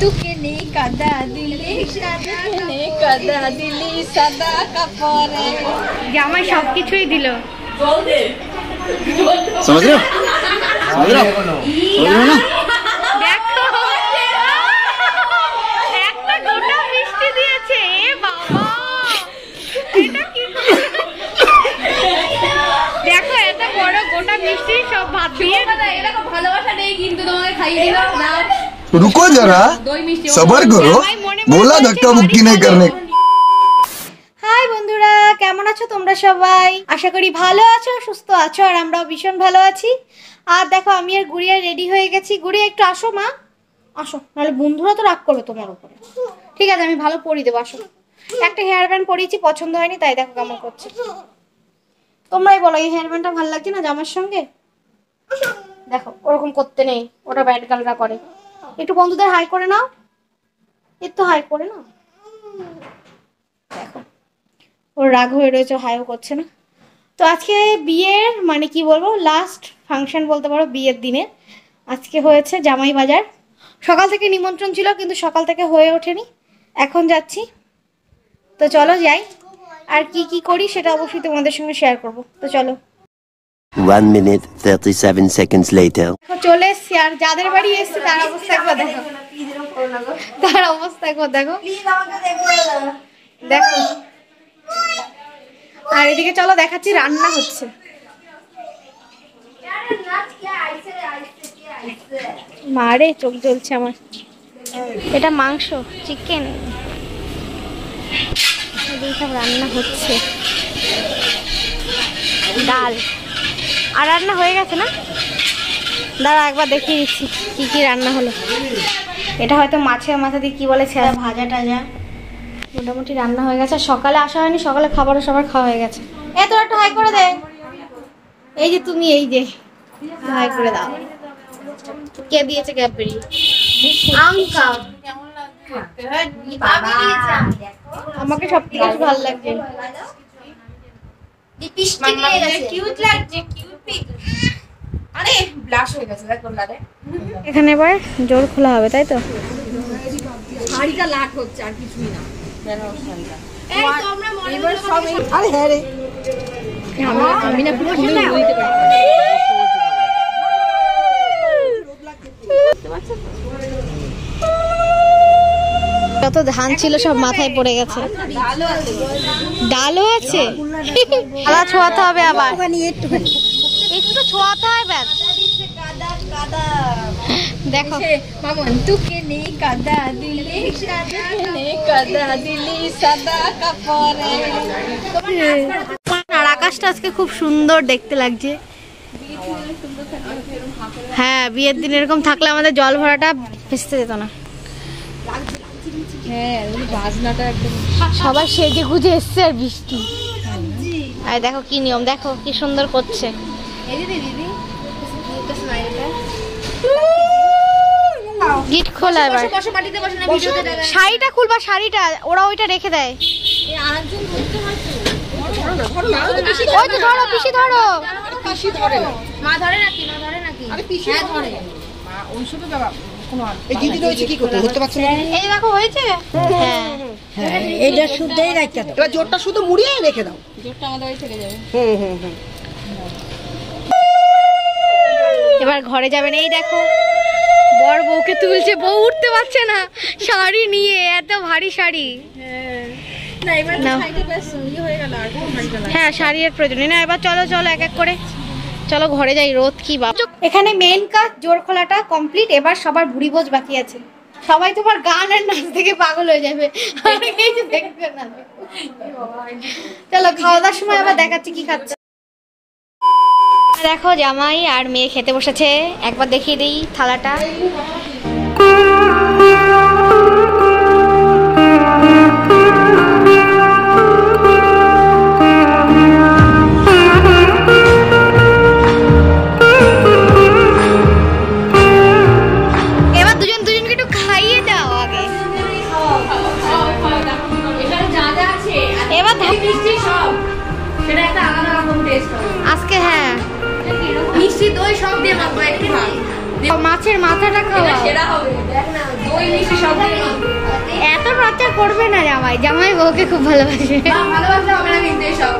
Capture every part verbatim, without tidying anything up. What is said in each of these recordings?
তুকে নে কাদা দিলি সাদা নে কাদা দিলি সাদা কাপড়ে জামাই সব কিছুই দিল समझ रहे हो समझ रहे हो समझ रहे हो ना দেখো একটা গোটা মিষ্টি দিয়েছে এ বাবা এটা কি দেখো এত বড় গোটা মিষ্টি সব ভাত দিয়ে এরকম ভালোবাসা নেই কিন্তু তোমাকে খাইয়ে দিলাম না रुको जरा सबर करो बोला धक्का मुक्की नहीं करने হাই বন্ধুরা কেমন আছো তোমরা সবাই আশা করি ভালো আছো সুস্থ আছো আর আমরাও ভীষণ ভালো আছি আর দেখো আমি আর গুড়িয়া রেডি হয়ে গেছি গুড়িয়া একটু আসো মা আসো নাহলে বন্ধুরা তো রাগ করবে তোমার উপরে ঠিক আছে আমি ভালো পরিয়ে দেবো আসো একটা হেয়ার ব্যান্ড পরিয়েছি পছন্দ হয়নি তাই দেখো কেমন করছে তোমরাই বলো এই হেয়ার ব্যান্ডটা ভালো লাগছে না জামার সঙ্গে দেখো ওরকম করতে নেই ওটা ব্যান্ড গালরা করে একটু বন্ধুদের হাই করে নাও একটু হাই করে নাও দেখো ওর রাগ হয়ে রয়েছে হাইও করছে না তো আজকে বিয়ের মানে কি বলবো লাস্ট ফাংশন বলতে পারো বিয়ের দিনে আজকে হয়েছে জামাই বাজার সকাল থেকে নিমন্ত্রণ ছিল কিন্তু সকাল থেকে হয়ে ওঠেনি এখন যাচ্ছি তো চলো যাই আর কি কি করি সেটা অবশ্যই তোমাদের সঙ্গে শেয়ার করব তো চলো one minute thirty-seven seconds later চলে এসছি আর যাদের বাড়ি এসছি তার অবস্থা একবার দেখো তার অবস্থা একবার দেখো দেখো আর এদিকে চলো দেখাচ্ছি রান্না হচ্ছে মারে চোখ জ্বলছে আমার এটা মাংস চিকেন এদিকে সব রান্না হচ্ছে ডাল আর রান্না হয়ে গেছে না দাঁড়া একবার দেখিয়ে দিচ্ছি কি কি রান্না হলো এটা হয়তো মাছের মাথা দিয়ে কি বলে ছেঁড়া ভাজা টাজা মোটামুটি রান্না হয়ে গেছে সকালে আসা হয়নি সকালে খাবারও সবার খাওয়া হয়ে গেছে এ তোর একটু হাই করে দে এই যে তুমি এই যে হাই করে দাও কে দিয়েছে ক্যাডবেরি আঙ্কা আমাকে সব থেকে ভালো লাগছে লিপস্টিক লাগছে কিউট লাগছে কিউট পিক আরে ব্লাশ হয়ে গেছে দেখো লারে এখানে এবার জোর খোলা হবে তাই তো শাড়িটা লাট হচ্ছে আর কিছুই না বেনারস শাড়িটা এই তো আমরা মনে এবার সব আরে হ্যাঁ রে আমি আমি না পুরো খুলে বলতে পারি কত ধান ছিল সব মাথায় পড়ে গেছে ডালও আছে আলা ছোঁয়াতে হবে আবার একটু ছোঁয়াতে হবে দেখো মামন তুকে নে কাদা দিলি সাদা নে কাদা দিলি সাদা কাপড়ে আর আকাশটা আজকে খুব সুন্দর দেখতে লাগছে হ্যাঁ বিয়ের দিন এরকম থাকলে আমাদের জল ভরাটা ভেস্তে যেত না হ্যাঁ ওই বাজনাটা একদম সবাই সেজে গুজে এসছে আর বৃষ্টি আর দেখো কি নিয়ম দেখো কি সুন্দর করছে এই দিদি দিদি এটা স্মাইলটা গিট খোলা এবার বসে মাটিতে বসে না ভিডিওতে দেখা শাড়িটা খুলবা শাড়িটা ওরা ওইটা রেখে দেয় এই আরেকজন ধরতে হয় তো ধরো না ধরো না ওই তো ধরো পিসি ধরো পিসি ধরে না মা ধরে নাকি মা ধরে নাকি আরে পিসি হ্যাঁ ধরে মা ওই শুধু বাবা এই দিদি রয়েছে কি করতে ধরতে পারছ না এই দেখো হয়েছে হ্যাঁ হ্যাঁ এইটা শুদ্ধই রাখতে দাও এবার জোরটা শুধু মুড়িয়ে রেখে দাও জোরটা আমাদের ওই থেকে যাবে হুম হুম হুম এবার ঘরে যাবেন এই দেখো বর বউকে তুলছে বউ উঠতে পারছে না শাড়ি নিয়ে এত ভারী শাড়ি হ্যাঁ না এবার তো সাইডে বেশ ইয়ে হয়ে গেল আর কোন শাড়িটা লাগে হ্যাঁ শাড়ি এর প্রয়োজন নেই না এবার চলো চলো এক এক করে চলো ঘরে যাই রোদ কি বাপ এখানে মেন কাজ জোর খোলাটা কমপ্লিট এবার সবার ভুড়ি ভোজ বাকি আছে সবাই তোমার গান আর নাচ থেকে পাগল হয়ে যাবে আর কিছু দেখবে না চলো খাওয়া দাওয়ার সময় আবার দেখাচ্ছি কি খাচ্ছে দেখো জামাই আর মেয়ে খেতে বসেছে একবার দেখিয়ে দিই থালাটা এবার দুজন দুজনকে একটু খাইয়ে দাও আগে এবার সেটা একটা আলাদা রকম টেস্ট হবে আজকে হ্যাঁ মিষ্টি দই সব দিয়ে মাখবো একটু ভালো মাছের মাথাটা খাওয়া সেরা হবে দেখ না দই মিষ্টি সব এত খরচা করবে না জামাই, জামাই বউকে খুব ভালোবাসে। ভালোবাসলে হবে না কিন্তু এসব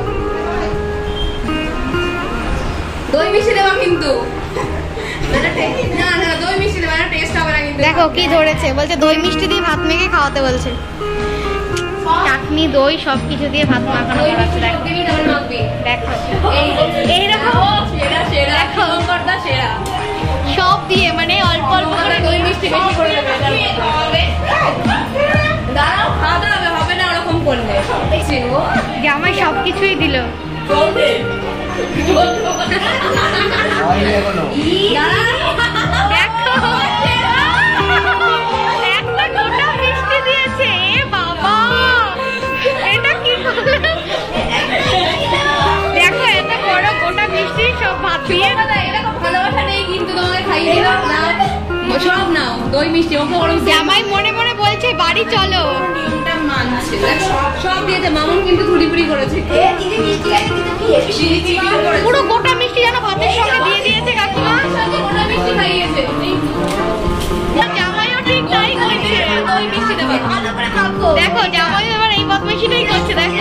দই মিষ্টি দেওয়া কিন্তু না না দই মিষ্টি দেওয়া না, টেস্ট হবে না কিন্তু। দেখো কি ধরেছে, বলছে দই মিষ্টি দিয়ে ভাত মেখে খাওয়াতে বলছে। চাটনি দই সব কিছু দিয়ে ভাত মাখানো করাচ্ছে। দেখো দেখো এইরকম সব দিয়ে, মানে অল্প অল্প করে দই মিষ্টি বেশি করে হবে না ওরকম করলে। জামাই সব কিছুই দিল। জামাই মনে মনে বলছে বাড়ি চলো, সব দিয়েছে। মামুন কিন্তু থুড়ি থুড়ি করেছে, পুরো গোটা মিষ্টি যেন ভাতের সঙ্গে দিয়ে দিয়েছে কাকিমা। গোটা মিষ্টি খাইয়েছে। জামাইও ঠিক তাই করছে, দই মিষ্টি দেবে। দেখো জামাই এবার এই বদমাইশিটাই করছে। দেখো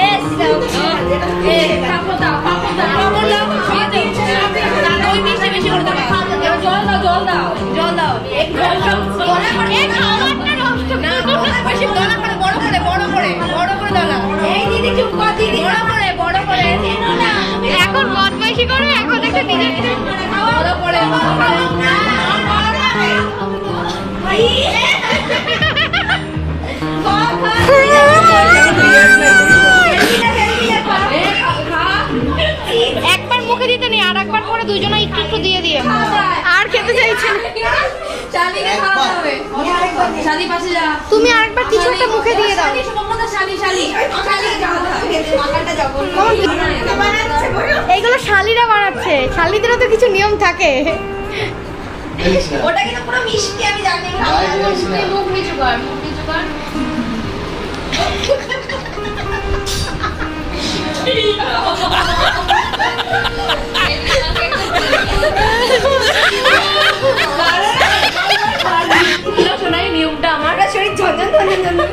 দই মিষ্টি বেশি করে দেবে। জল দাও জল দাও জল দাও বড় করে বড় করে বড় করে দাও। এই দিদি চুপ কর দিদি, বড় করে বড় করে। এখন বদমাইশি করে, এখন একটা নিজের বড় করে একবার মুখে দিতে নেই, আর একবার করে দুজনে একটু একটু দিয়ে দিয়ে। আর খেতে চাইছে তুমি আরেকবার কিছু একটা মুখে দিয়ে দাও। এইগুলো শালিরা বানাচ্ছে, শালিদেরও তো কিছু নিয়ম থাকে। ওটা কিন্তু পুরো মিষ্টি, আমি জানি। মুখ নিচু কর, মুখ নিচু কর। শোনাই নিয়মটা আমার শরীর ঝনঝন ঝনঝন ঝনঝন।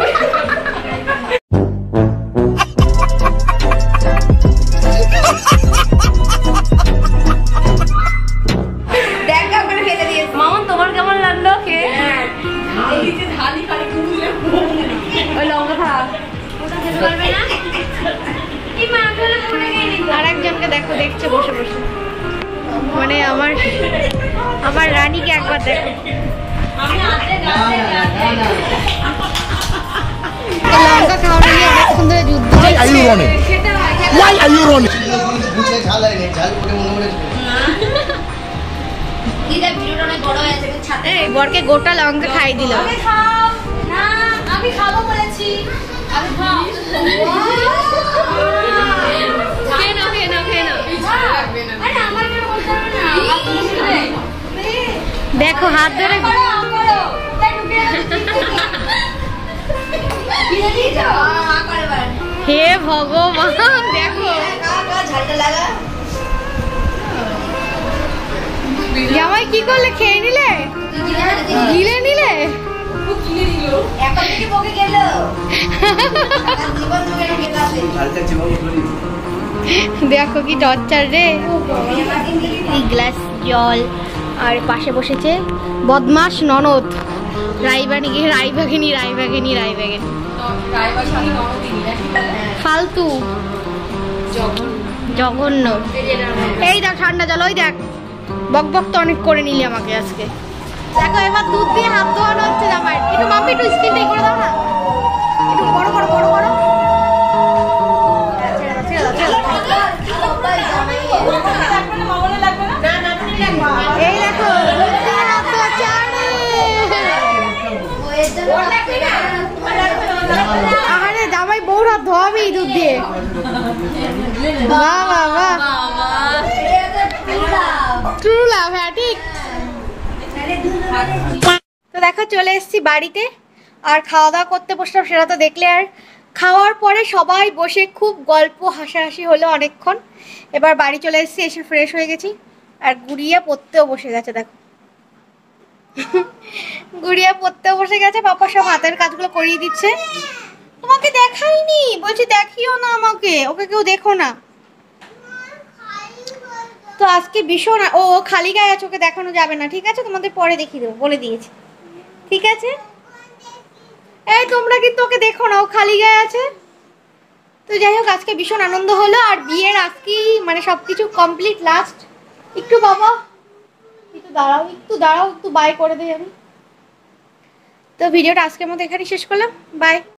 দেখ করে ফেলে দিয়েছে। মামুন তোমার কেমন লাগলো খেয়ে? ওই লঙ্কা খা, ওটা খেতে পারবে না। আর একজনকে দেখো দেখছে বসে বসে, মানে আমার আমার রানীকে একবার দেখো। লঙ্কা খাওয়ানো নিয়ে অনেকক্ষণ ধরে যুদ্ধ হচ্ছে। এই বরকে গোটা লঙ্কা খাই দিল। আমি খাবো বলেছি। দেখো হাত ধরে হে ভগবান, দেখো জামাই কি করলে, খেয়ে নিলে, গিলে নিলে। দেখো কি টর্চার রে। এই গ্লাস জল, আর পাশে বসেছে বদমাস ননদ, রাইবানি রাইবাগিনী রাইবাগিনী রাইবাগিনী ফালতু জঘন্য। এই দেখ ঠান্ডা জল, ওই দেখ বক বক তো অনেক করে নিলি আমাকে আজকে। দেখো এবার দুধ দিয়ে হাত ধোয়ানো হচ্ছে জামাই। একটু মাম্পি একটু স্কিনটাই করে দাও না, একটু বড় বড় বড় বড়। এই দেখো দুধ দিয়ে হাত ধোয়াচ্ছে। আরে জামাই বউর হাত ধোয়াবি দুধ দিয়ে। বাহ বাহ বাহ, ট্রু লাভ। হ্যাঁ ঠিক। তো দেখো চলে এসেছি বাড়িতে, আর খাওয়া দাওয়া করতে বসলাম, সেটা তো দেখলে। আর খাওয়ার পরে সবাই বসে খুব গল্প হাসাহাসি হলো অনেকক্ষণ। এবার বাড়ি চলে এসেছি, এসে ফ্রেশ হয়ে গেছি, আর গুড়িয়া পড়তেও বসে গেছে। দেখো গুড়িয়া পড়তে বসে গেছে, পাপা সব হাতের কাজগুলো করিয়ে দিচ্ছে। তোমাকে দেখাইনি, বলছি দেখিও না আমাকে, ওকে কেউ দেখো না। তো আজকে ভীষণ, ও খালি গায়ে আছে, ওকে দেখানো যাবে না, ঠিক আছে? তোমাদের পরে দেখিয়ে দেবো, বলে দিয়েছি, ঠিক আছে? এই তোমরা কিন্তু ওকে দেখো না, ও খালি গায়ে আছে। তো যাই হোক, আজকে ভীষণ আনন্দ হলো। আর বিয়ের আজকেই মানে সব কিছু কমপ্লিট, লাস্ট। একটু বাবা একটু দাঁড়াও, একটু দাঁড়াও, একটু বাই করে দিই আমি। তো ভিডিওটা আজকের মতো এখানেই শেষ করলাম, বাই।